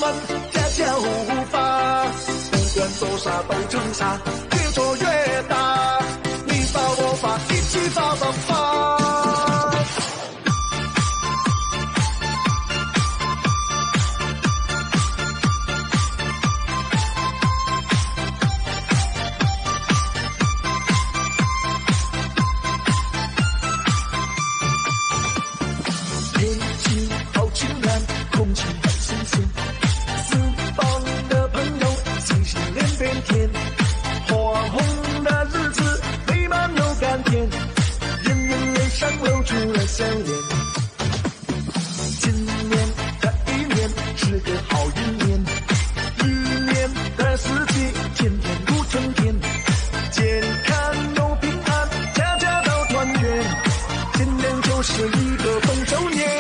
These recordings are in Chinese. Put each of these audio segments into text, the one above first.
满，家家户户发，不管多少都成啥，越做越大，你发我发，一起发发发。空气好新鲜，四方的朋友星星连边天，花红的日子美满又甘甜，人人脸上露出了笑脸。今年的一年是个好运年，一年的四季天天如春天，健康又平安，家家都团圆，今年就是一个丰收年。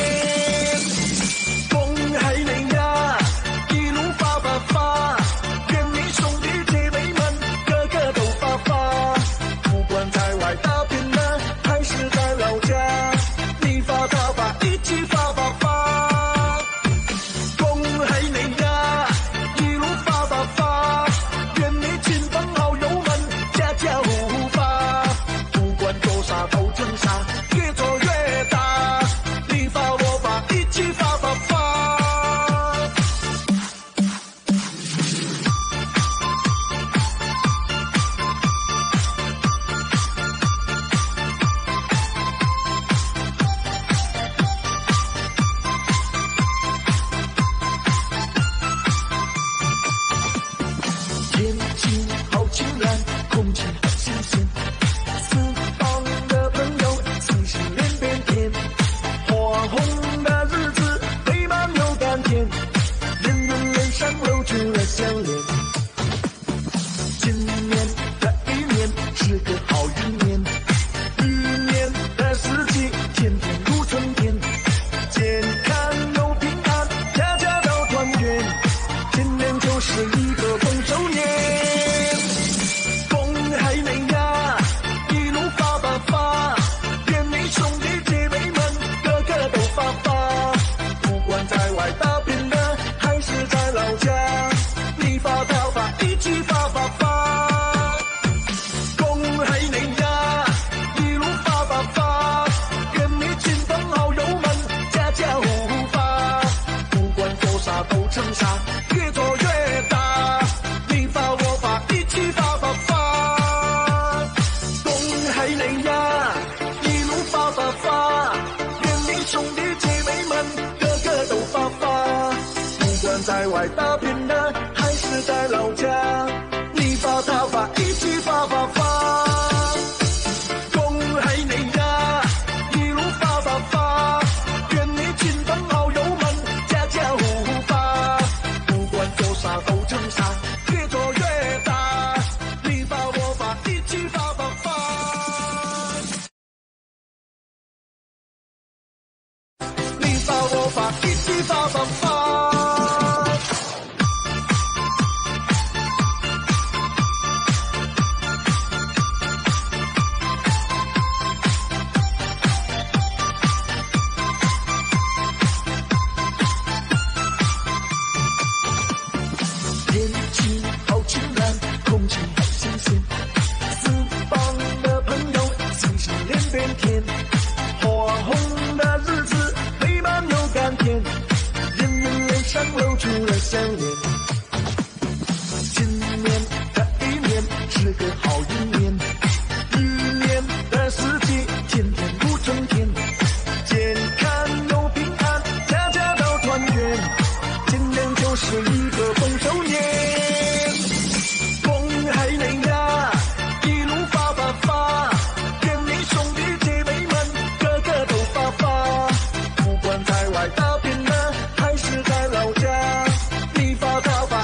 天气好晴朗，空气好新鲜，四方的朋友星星连边天，花红的日子美满又甘甜，人人脸上露出了笑脸。今年的一年是个好运年，一年的四季天天如春天，健康又平安，家家都团圆，今年就是一个丰收年。越做越大，你发我发，一起发发发。恭喜你呀，一路发发发，愿你兄弟姐妹们个个都发发。不管在外打拼的，还是在老家，你发他发，一起发发发。恭喜你呀，一路发发发，愿你亲朋好友们家家户户发。做啥都成啥，越做越大，你发我发，一起发发发。你发我发，一起发发发。天气好晴朗，空气好新鲜，四方的朋友星星连边天，花红的日子美满又甘甜，人人脸上露出了笑脸。今年的一年是个好运年，一年的四季天天如春天，健康又平安，家家都团圆，今年就是一个丰收年。打拼的，还是在老家，你发他发。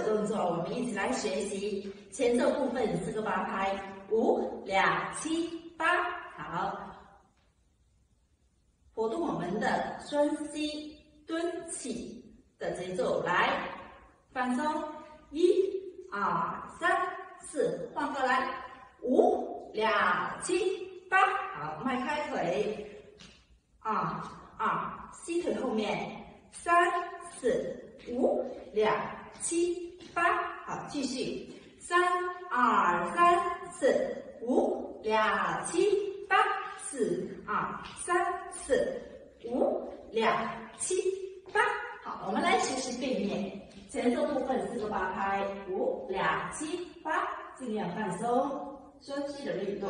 动作，我们一起来学习前奏部分4个8拍，5、2、7、8。好，活动我们的双膝蹲起的节奏，来放松，1、2、3、4，换过来，5、2、7、8。好，迈开腿，2、吸腿后面，3、4、5、2、7、8。好，继续，3、2、3、4、5、2、7、8。4、2、3、4、5、2、7、8。好，我们来学习背面前奏部分4个8拍，5、2、7、8，尽量放松双膝的律动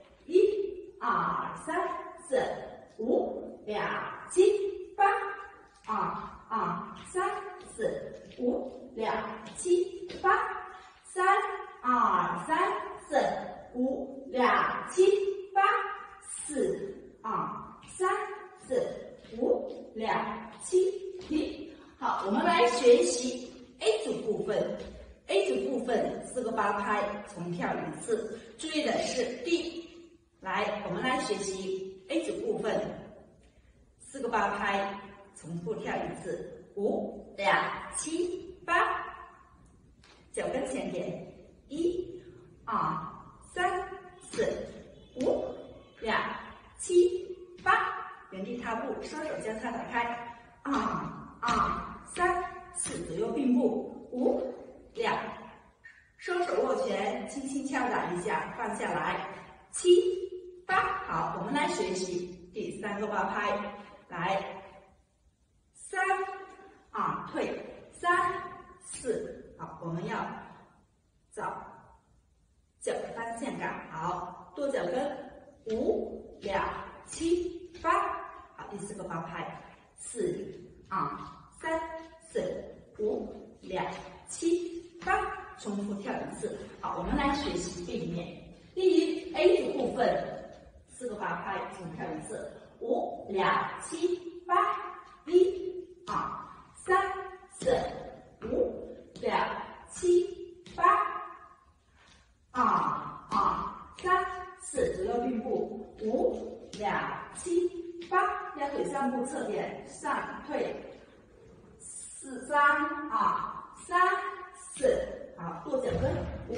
，1、2、3、4、5、2、7、8。2、3、4、5、2、7、8。3、2、3、4、5、2、7、8。4、2、3、4、5、2、7、停。好，我们来学习 A 组部分。A 组部分4个8拍，重跳一次。注意的是 D。来，我们来学习 A 组部分4个8拍，重复跳一次。5、2、7、8。脚跟前点，1、2、3、4、5、2、7、8，原地踏步，双手交叉打开，2、3、4，左右并步，5、2，双手握拳，轻轻敲打一下，放下来，7、8。好，我们来学习第3个8拍，来，3、退，3、4。好，我们要找脚的方向感，好，跺脚跟，5、2、7、8。好，第4个8拍，4、2、3、4、5、2、7、8，重复跳一次。好，我们来学习背面。第一 A 组部分4个8拍，重跳一次。5、2、7、8。1、2、3、4、5、2、7、8。2、3、4，左右并步，5、2、7、8，腰腿上部侧点，上退，3、2、3、4。好，跺脚跟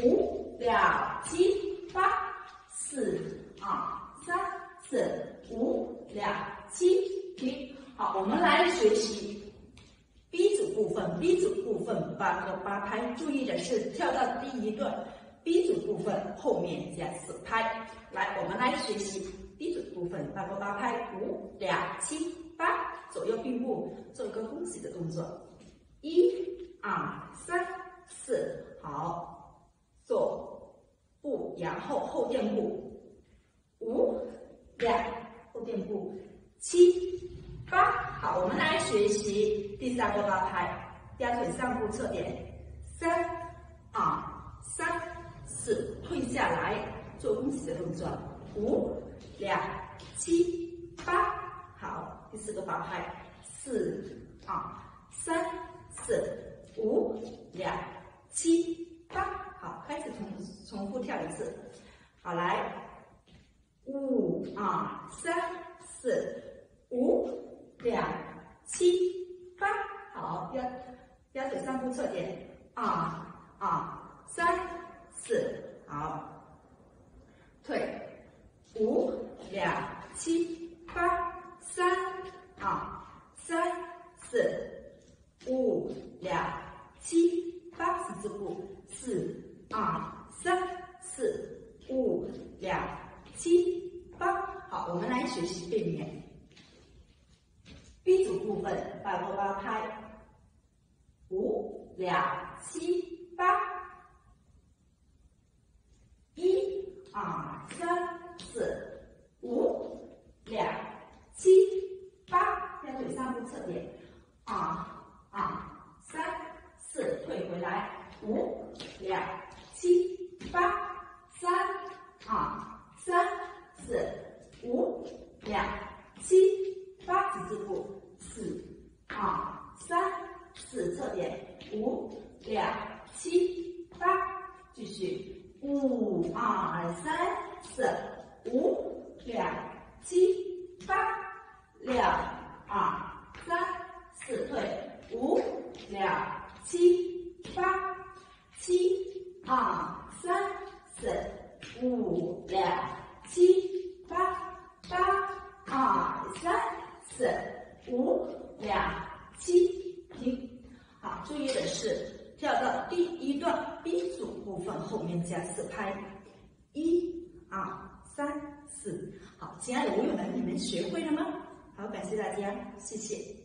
，5、2、7、8。4、2、3、4、5、2、7，停。好，我们来学习 B 组部分。B 组部分8个8拍，注意的是跳到第一段 B 组部分后面加4拍。来，我们来学习 B 组部分8个8拍，5、2、7、8，左右并步，做一个弓起的动作。1、2、3、4，好，做步，然后后垫步，5、2，后垫步，7、8。好，我们来学习第3个8拍，腰腿上部侧点，3、2、3、4，退下来，做弓起的动作，5、2、7、8。好，第4个8拍，4、2、3、4、5、2、7、8。好，开始重复跳一次。好，来，5、2、3、4、5、2、7、8。好，腰腿上部侧点，2、2、3、4。好，退，5、2、7、8。3、2、3、4、5、2、7、8，十字步，4、2、3、4、5、2、7、8。好，我们来学习背面。B 组部分8个8拍，5、2、7、8。1、2、3、4、5、2、7、8，腰腿上部侧点，2、2、3、4，退回来，5、2、7、8。3、2、3、4、5、2、7、8，十字步，4、2、3、4，侧点，5、2、 七八，继续5、2、3、4、5、2、7、8，6、2、3、4，退5、2、7、8，7、2、3、4、5、2、7、8，8、2、3、4、5、2、7，停。好，注意的是跳到第一段 B 组部分后面加4拍，1、2、3、4。好，亲爱的舞友们，你们学会了吗？好，感谢大家，谢谢。